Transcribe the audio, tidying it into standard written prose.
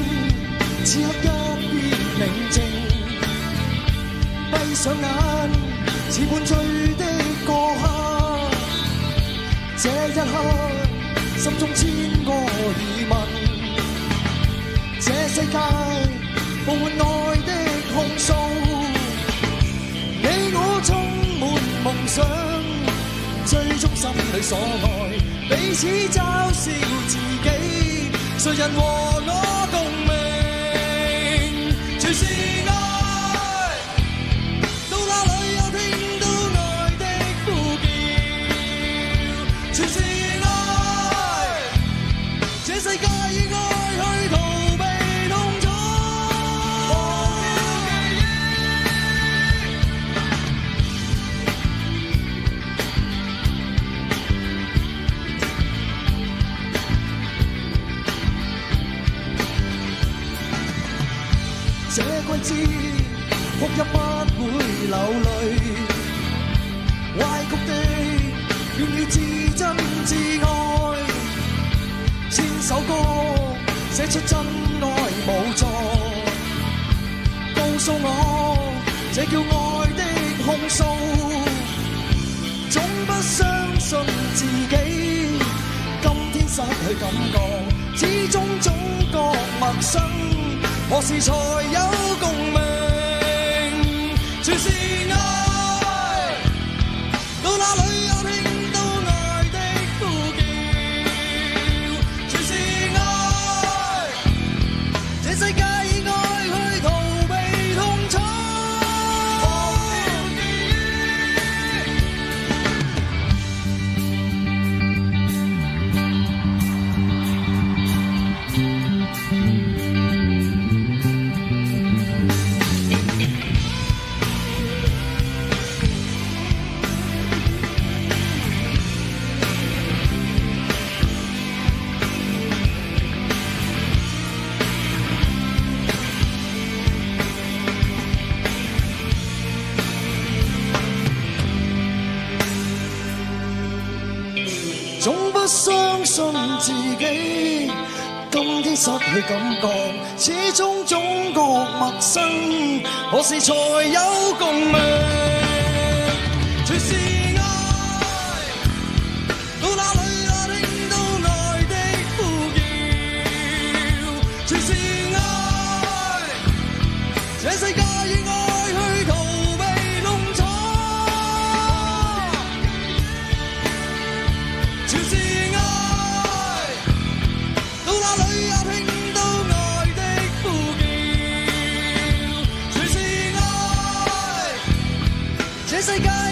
此刻一片寧靜，閉上眼，似半醉的過客。這一刻，心中千個疑問，這世界布滿愛的控訴，你我充滿夢想，追蹤心裏所愛，彼此嘲笑自己，誰人和我共鳴？全是愛，到哪裏又聽到愛的呼叫？全是愛，這世界以愛去逃避痛楚，忘掉記憶。這季節哭泣不會流淚，歪曲的願要至真至愛，千首歌寫出真愛無助，告訴我這叫愛的控訴，總不相信自己，今天失去感覺，始終總覺陌生，何時才有共鳴？全是愛，到哪裏又聽到愛的呼叫？全是愛，這世界以愛去逃避痛楚，忘掉記總不相信自己，今天失去感覺，始終總覺陌生，何時才有共鳴？全是愛，到哪裏也聽到愛的呼叫，全是愛，這世界以愛去逃避痛楚，全是愛，到哪裏也聽到愛的呼叫，全是愛，這世界